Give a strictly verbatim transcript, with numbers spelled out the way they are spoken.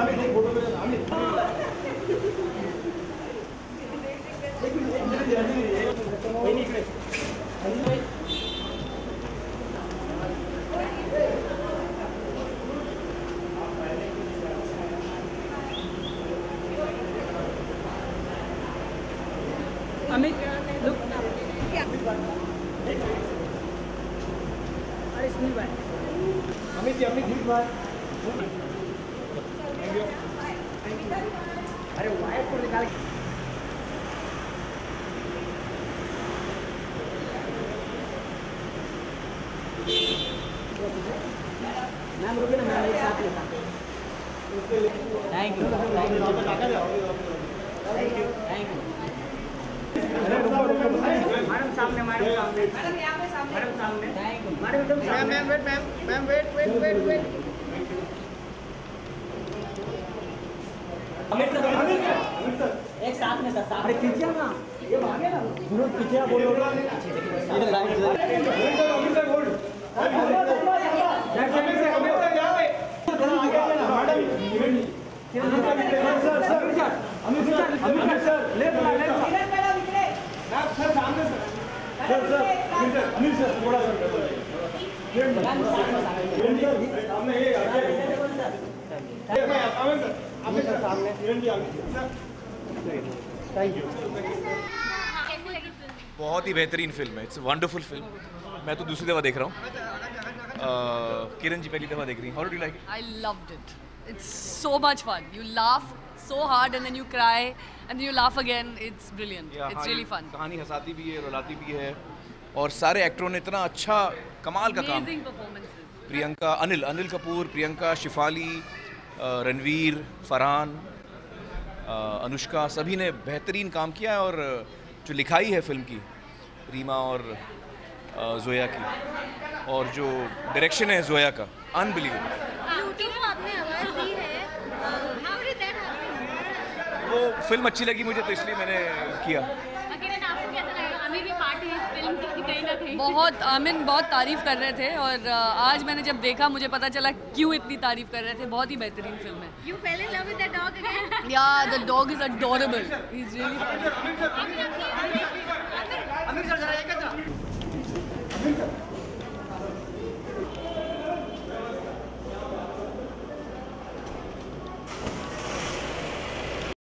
Amit, look. अरे सुन भाई। अमित जी, अमित जी भाई। अरे वायर को निकाल। मैम रुकिए ना, मैम एक साथ लेता। Thank you. Thank you. Thank you. Madam सामने, मैडम सामने, मैडम यहाँ पे सामने, मैडम सामने, मैडम एकदम सामने। Ma'am wait, ma'am ma'am wait wait wait wait. Amit sir, Amit sir, एक साथ में सर, साथ। अरे खींचिए ना, ये भागे ना, जरूर पीछे आप बोलो। ये लाइन से। Amit sir, Amit sir hold. Amit sir, Amit sir यहाँ पे। Madam event. Sir sir, Amit sir, Amit sir, ले लो ले लो। सर सामने sir sir sir Amit sir Amit sir थोड़ा सा सामने ये आगे अमित सर अमित सर सामने किरण जी आगे सर थैंक यू। बहुत ही बेहतरीन फिल्म है, इट्स वंडरफुल फिल्म। मैं तो दूसरी दफ़ा देख रहा हूँ। किरण जी पहली दफ़ा देख रही हैं। How do you like it? I loved it. It's so much fun. You laugh so hard and then you cry and then you laugh again. It's brilliant. Yeah, it's really fun. कहानी हंसाती भी है, रुलाती भी है, और सारे एक्टरों ने इतना अच्छा कमाल का काम। Amazing performances. प्रियंका, अनिल अनिल कपूर, प्रियंका, शिफाली, रणवीर, फरहान, अनुष्का, सभी ने बेहतरीन काम किया है। और जो लिखाई है फिल्म की रीमा और जोया की, और जो डायरेक्शन है जोया का, अनबिलीवेबल। वो फिल्म अच्छी लगी मुझे तो इसलिए मैंने किया। बहुत आमिन बहुत तारीफ कर रहे थे, और आज मैंने जब देखा मुझे पता चला क्यों इतनी तारीफ कर रहे थे। बहुत ही बेहतरीन फिल्म है। You fell in love with that dog again? Yeah, the dog is adorable. He's really